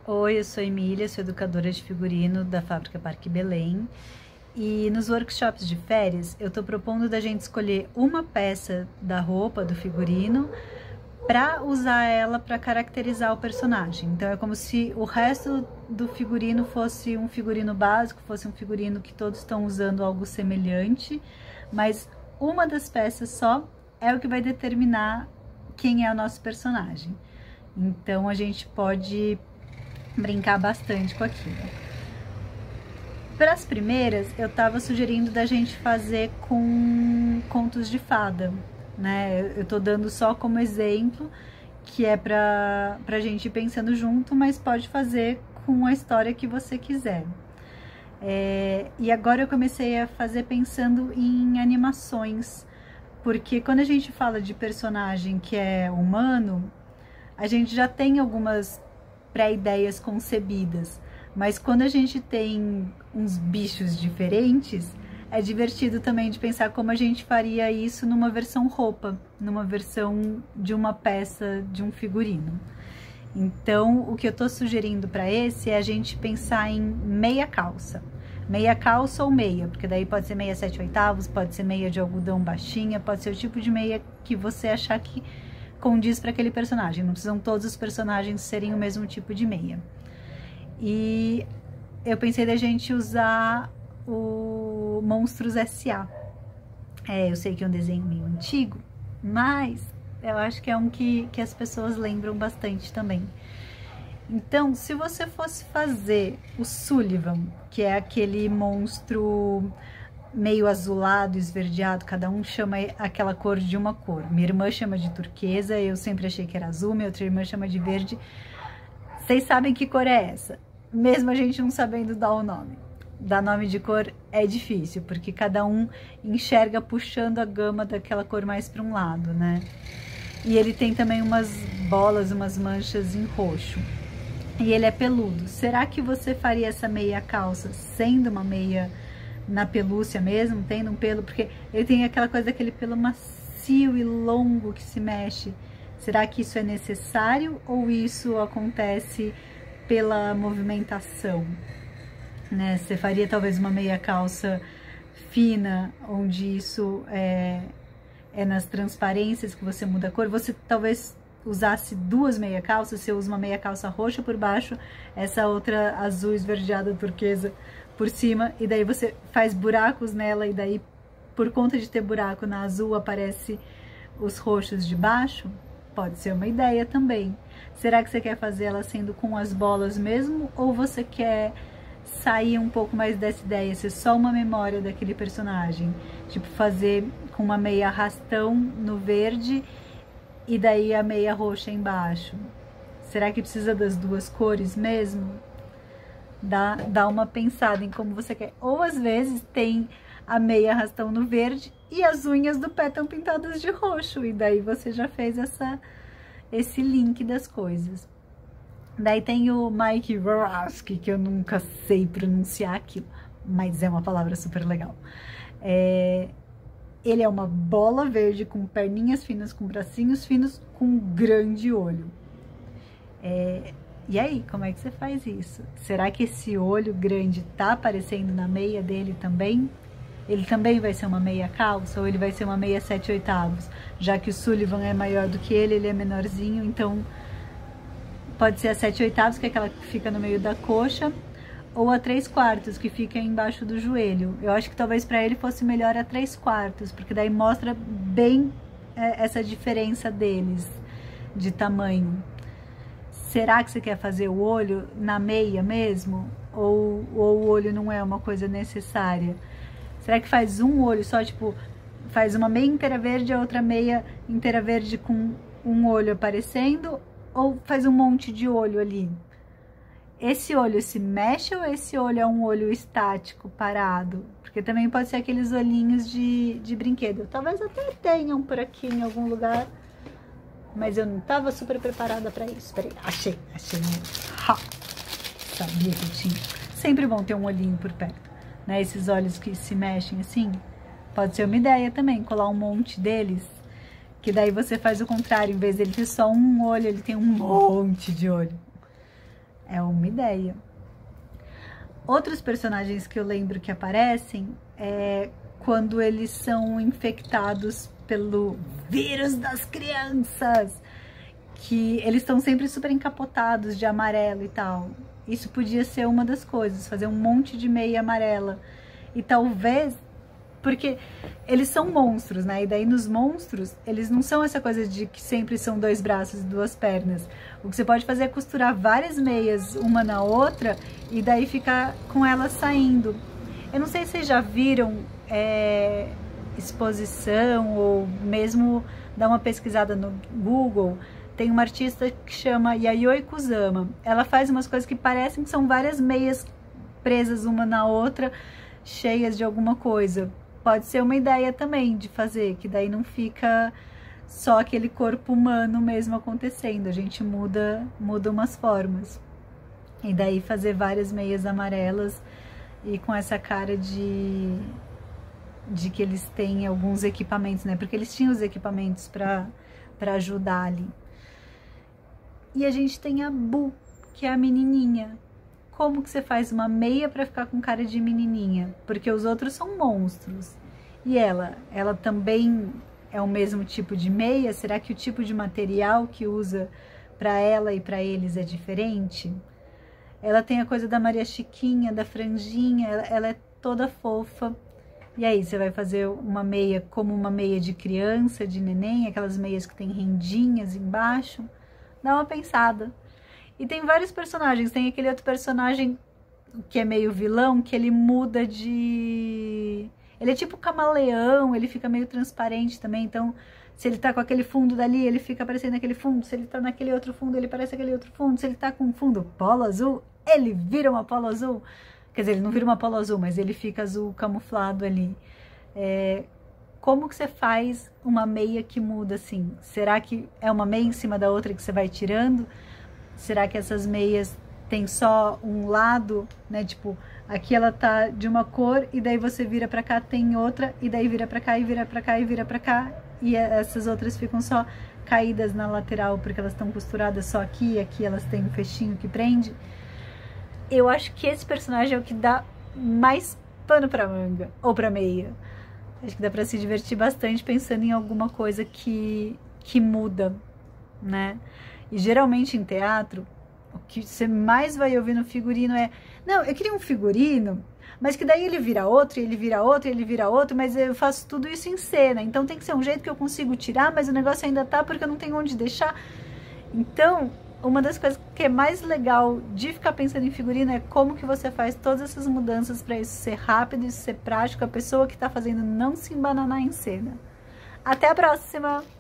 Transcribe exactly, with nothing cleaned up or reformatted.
Oi, eu sou Emília, sou educadora de figurino da Fábrica Parque Belém. E nos workshops de férias, eu tô propondo da gente escolher uma peça da roupa, do figurino, para usar ela para caracterizar o personagem. Então é como se o resto do figurino fosse um figurino básico, fosse um figurino que todos estão usando algo semelhante, mas uma das peças só é o que vai determinar quem é o nosso personagem. Então a gente pode brincar bastante com aquilo. Para as primeiras, eu estava sugerindo da gente fazer com contos de fada, né? Eu tô dando só como exemplo, que é para a gente ir pensando junto, mas pode fazer com a história que você quiser. É, e agora eu comecei a fazer pensando em animações, porque quando a gente fala de personagem que é humano, a gente já tem algumas pré-ideias concebidas, mas quando a gente tem uns bichos diferentes, é divertido também de pensar como a gente faria isso numa versão roupa, numa versão de uma peça, de um figurino. Então, o que eu tô sugerindo para esse é a gente pensar em meia calça. Meia calça ou meia, porque daí pode ser meia sete oitavos, pode ser meia de algodão baixinha, pode ser o tipo de meia que você achar que condiz para aquele personagem. Não precisam todos os personagens serem o mesmo tipo de meia. E eu pensei da gente usar o Monstros S A. É, eu sei que é um desenho meio antigo, mas eu acho que é um que, que as pessoas lembram bastante também. Então, se você fosse fazer o Sullivan, que é aquele monstro meio azulado, esverdeado, cada um chama aquela cor de uma cor. Minha irmã chama de turquesa, eu sempre achei que era azul, minha outra irmã chama de verde. Vocês sabem que cor é essa? Mesmo a gente não sabendo dar o nome. Dar nome de cor é difícil, porque cada um enxerga puxando a gama daquela cor mais para um lado, né? E ele tem também umas bolas, umas manchas em roxo. E ele é peludo. Será que você faria essa meia calça sendo uma meia na pelúcia mesmo, tendo um pelo? Porque ele tem aquela coisa daquele pelo macio e longo que se mexe. Será que isso é necessário ou isso acontece pela movimentação? Né? Você faria talvez uma meia calça fina, onde isso é, é nas transparências que você muda a cor. Você talvez usasse duas meia calças, você usa uma meia calça roxa por baixo, essa outra azul esverdeada turquesa por cima, e daí você faz buracos nela, e daí por conta de ter buraco na azul aparece os roxos de baixo. Pode ser uma ideia também. Será que você quer fazer ela sendo com as bolas mesmo, ou você quer sair um pouco mais dessa ideia, ser só uma memória daquele personagem? Tipo, fazer com uma meia arrastão no verde e daí a meia roxa embaixo. Será que precisa das duas cores mesmo? Dá, dá uma pensada em como você quer. Ou às vezes tem a meia arrastão no verde e as unhas do pé estão pintadas de roxo, e daí você já fez essa, esse link das coisas. Daí tem o Mike Wazowski, que eu nunca sei pronunciar aquilo, mas é uma palavra super legal. É, ele é uma bola verde com perninhas finas, com bracinhos finos, com um grande olho. É, e aí, como é que você faz isso? Será que esse olho grande tá aparecendo na meia dele também? Ele também vai ser uma meia calça ou ele vai ser uma meia sete oitavos? Já que o Sullivan é maior do que ele, ele é menorzinho, então pode ser a sete oitavos, que é aquela que fica no meio da coxa, ou a três quartos, que fica embaixo do joelho. Eu acho que talvez para ele fosse melhor a três quartos, porque daí mostra bem é, essa diferença deles de tamanho. Será que você quer fazer o olho na meia mesmo? Ou, ou o olho não é uma coisa necessária? Será que faz um olho só, tipo, faz uma meia inteira verde e a outra meia inteira verde com um olho aparecendo? Ou faz um monte de olho ali? Esse olho se mexe ou esse olho é um olho estático, parado? Porque também pode ser aqueles olhinhos de, de brinquedo. Talvez até tenham por aqui em algum lugar, mas eu não estava super preparada para isso. Peraí, achei, achei. Ha! Sabia que eu tinha. Sempre bom ter um olhinho por perto, né? Esses olhos que se mexem assim. Pode ser uma ideia também, colar um monte deles. Que daí você faz o contrário, em vez dele ter só um olho, ele tem um monte de olho. É uma ideia. Outros personagens que eu lembro que aparecem é quando eles são infectados pelo vírus das crianças, que eles estão sempre super encapotados de amarelo e tal. Isso podia ser uma das coisas, fazer um monte de meia amarela. E talvez, porque eles são monstros, né? E daí nos monstros, eles não são essa coisa de que sempre são dois braços e duas pernas. O que você pode fazer é costurar várias meias uma na outra e daí ficar com elas saindo. Eu não sei se vocês já viram é, exposição ou mesmo dar uma pesquisada no Google. Tem uma artista que chama Yayoi Kusama. Ela faz umas coisas que parecem que são várias meias presas uma na outra, cheias de alguma coisa. Pode ser uma ideia também de fazer, que daí não fica só aquele corpo humano mesmo acontecendo. A gente muda, muda umas formas. E daí fazer várias meias amarelas e com essa cara de, de que eles têm alguns equipamentos, né? Porque eles tinham os equipamentos para para ajudar ali. E a gente tem a Bu, que é a menininha. Como que você faz uma meia para ficar com cara de menininha? Porque os outros são monstros. E ela? Ela também é o mesmo tipo de meia? Será que o tipo de material que usa para ela e para eles é diferente? Ela tem a coisa da Maria Chiquinha, da franjinha, ela, ela é toda fofa. E aí, você vai fazer uma meia como uma meia de criança, de neném, aquelas meias que tem rendinhas embaixo? Dá uma pensada. E tem vários personagens. Tem aquele outro personagem que é meio vilão, que ele muda de... Ele é tipo camaleão, ele fica meio transparente também. Então, se ele tá com aquele fundo dali, ele fica aparecendo aquele fundo. Se ele tá naquele outro fundo, ele parece aquele outro fundo. Se ele tá com um fundo polo azul, ele vira uma polo azul. Quer dizer, ele não vira uma polo azul, mas ele fica azul camuflado ali. É... Como que você faz uma meia que muda assim? Será que é uma meia em cima da outra que você vai tirando? Será que essas meias tem só um lado, né? Tipo, aqui ela tá de uma cor e daí você vira pra cá, tem outra, e daí vira pra cá e vira pra cá e vira pra cá. E essas outras ficam só caídas na lateral porque elas estão costuradas só aqui e aqui elas têm um fechinho que prende. Eu acho que esse personagem é o que dá mais pano pra manga ou pra meia. Acho que dá pra se divertir bastante pensando em alguma coisa que, que muda, né? E geralmente em teatro, o que você mais vai ouvir no figurino é: não, eu queria um figurino, mas que daí ele vira outro, ele vira outro, ele vira outro, mas eu faço tudo isso em cena. Então tem que ser um jeito que eu consigo tirar, mas o negócio ainda tá porque eu não tenho onde deixar. Então, uma das coisas que é mais legal de ficar pensando em figurino é como que você faz todas essas mudanças para isso ser rápido, isso ser prático, a pessoa que tá fazendo não se embananar em cena. Até a próxima!